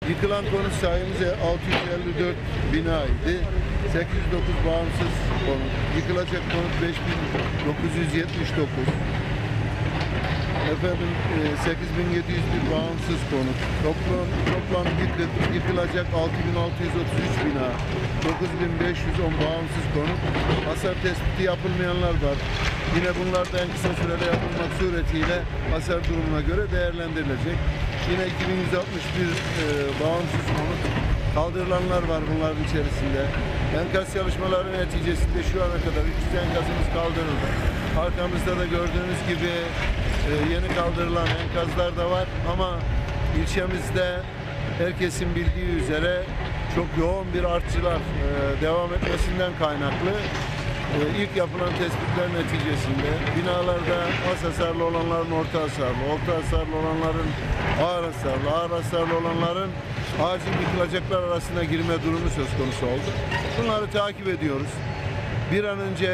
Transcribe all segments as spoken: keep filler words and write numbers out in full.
Yıkılan konut sayımız altı yüz elli dört bina idi. sekiz yüz dokuz bağımsız konut. Yıkılacak konut beş bin dokuz yüz yetmiş dokuz. Efendim sekiz bin yedi yüz bir bağımsız konut. Toplam, toplam yıkık, yıkılacak altı bin altı yüz otuz üç bina. dokuz bin beş yüz on bağımsız konut. Hasar tespiti yapılmayanlar var. Yine bunlar da en kısa sürede yapılmak suretiyle hasar durumuna göre değerlendirilecek. Yine iki bin yüz altmış bir e, bağımsız konut. Kaldırılanlar var bunların içerisinde. Enkaz çalışmaları neticesinde şu ana kadar üç yüz enkazımız kaldırıldı. Arkamızda da gördüğünüz gibi e, yeni kaldırılan enkazlar da var ama ilçemizde herkesin bildiği üzere çok yoğun bir artçılar e, devam etmesinden kaynaklı e, ilk yapılan tespitler neticesinde binalarda az hasarlı olanların orta hasarlı, orta hasarlı olanların ağır hasarlı, ağır hasarlı olanların acil yıkılacaklar arasına girme durumu söz konusu oldu. Bunları takip ediyoruz. Bir an önce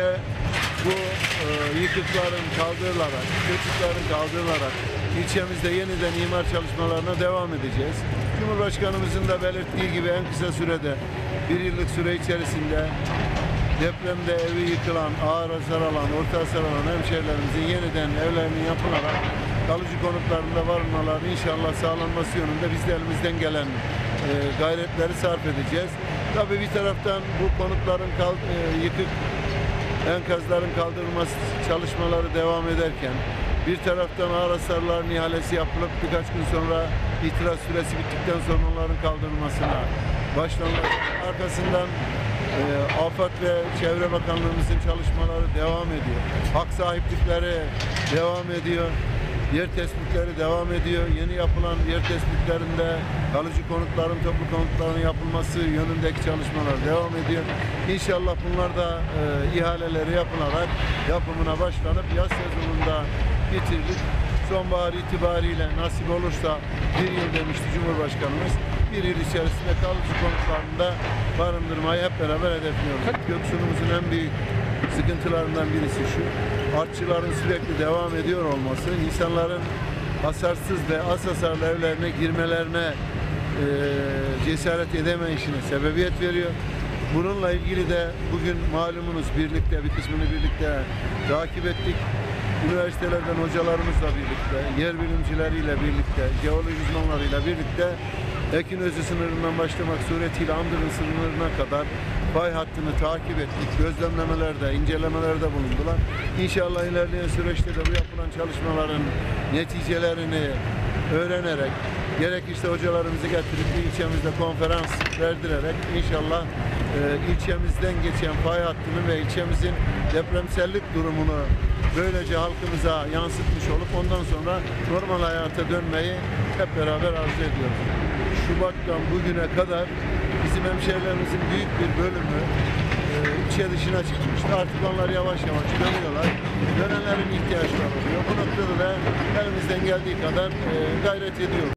bu e, yıkıkların kaldırılarak, geçitlerin kaldırılarak ilçemizde yeniden imar çalışmalarına devam edeceğiz. Cumhurbaşkanımızın da belirttiği gibi en kısa sürede, bir yıllık süre içerisinde depremde evi yıkılan, ağır hasar alan, orta hasar alan hemşehrilerimizin yeniden evlerinin yapılarak kalıcı konutlarında varmalarını inşallah sağlanması yönünde biz de elimizden gelen e, gayretleri sarf edeceğiz. Tabii bir taraftan bu konutların kal, e, yıkık enkazların kaldırılması çalışmaları devam ederken bir taraftan ağır hasarların ihalesi yapılıp birkaç gün sonra itiraz süresi bittikten sonra onların kaldırılmasına başlanmak. Arkasından e, Afet ve Çevre Bakanlığımızın çalışmaları devam ediyor. Hak sahiplikleri devam ediyor. Yer tespitleri devam ediyor. Yeni yapılan yer tespitlerinde kalıcı konutların, toplu konutların yapılması yönündeki çalışmalar devam ediyor. İnşallah bunlar da e, ihaleleri yapılarak yapımına başlanıp yaz sezonunda bitirilir. Sonbahar itibariyle nasip olursa bir yıl demişti Cumhurbaşkanımız. Bir yıl içerisinde kalıcı konutlarında barındırmayı hep beraber hedefliyoruz. Göksu'numuzun en büyük sıkıntılarından birisi şu. Artçıların sürekli devam ediyor olması, insanların hasarsız ve az hasarlı evlerine girmelerine e, cesaret edemeyişine sebebiyet veriyor. Bununla ilgili de bugün malumunuz birlikte, bir kısmını birlikte takip ettik. Üniversitelerden hocalarımızla birlikte, yer bilimcileriyle birlikte, jeoloji uzmanlarıyla birlikte Ekinözü sınırından başlamak suretiyle Andırın sınırına kadar pay hattını takip ettik. Gözlemlemelerde, incelemelerde bulundular. İnşallah ilerleyen süreçte de bu yapılan çalışmaların neticelerini öğrenerek, gerek işte hocalarımızı getirip ilçemizde konferans verdirerek inşallah e, ilçemizden geçen pay hattını ve ilçemizin depremsellik durumunu böylece halkımıza yansıtmış olup ondan sonra normal hayata dönmeyi hep beraber arzu ediyoruz. Şubat'tan bugüne kadar bizim hemşehrilerimizin büyük bir bölümü e, ilçe dışına çıkmıştı. Artık onlar yavaş yavaş dönüyorlar. Dönenlerin ihtiyaçları oluyor. Bu noktada da elimizden geldiği kadar e, gayret ediyoruz.